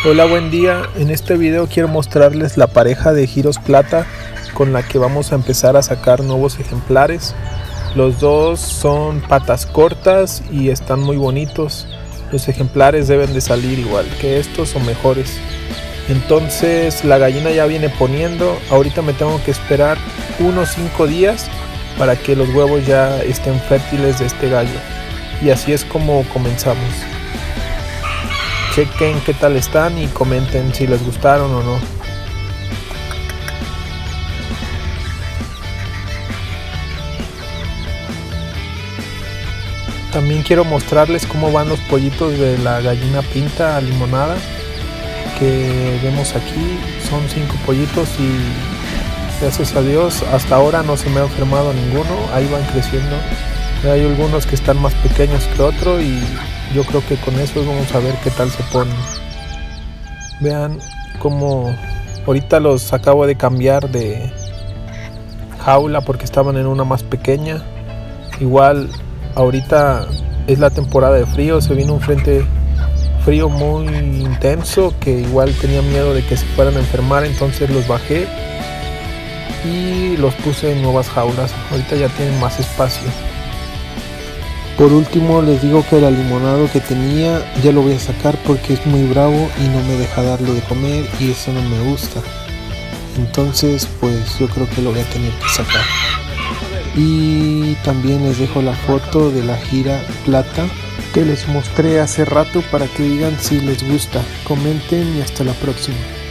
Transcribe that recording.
Hola, buen día. En este video quiero mostrarles la pareja de giros plata con la que vamos a empezar a sacar nuevos ejemplares. Los dos son patas cortas y están muy bonitos. Los ejemplares deben de salir igual que estos o mejores. Entonces la gallina ya viene poniendo. Ahorita me tengo que esperar unos 5 días para que los huevos ya estén fértiles de este gallo. Y así es como comenzamos. Chequen qué tal están y comenten si les gustaron o no. También quiero mostrarles cómo van los pollitos de la gallina pinta limonada que vemos aquí. Son 5 pollitos y gracias a Dios hasta ahora no se me ha enfermado ninguno. Ahí van creciendo. Hay algunos que están más pequeños que otros y yo creo que con eso vamos a ver qué tal se ponen. Vean cómo ahorita los acabo de cambiar de jaula porque estaban en una más pequeña. Igual ahorita es la temporada de frío, se vino un frente frío muy intenso que igual tenía miedo de que se fueran a enfermar, entonces los bajé y los puse en nuevas jaulas. Ahorita ya tienen más espacio. Por último les digo que el limonado que tenía ya lo voy a sacar porque es muy bravo y no me deja darle de comer y eso no me gusta. Entonces pues yo creo que lo voy a tener que sacar. Y también les dejo la foto de la gira plata que les mostré hace rato para que digan si les gusta. Comenten y hasta la próxima.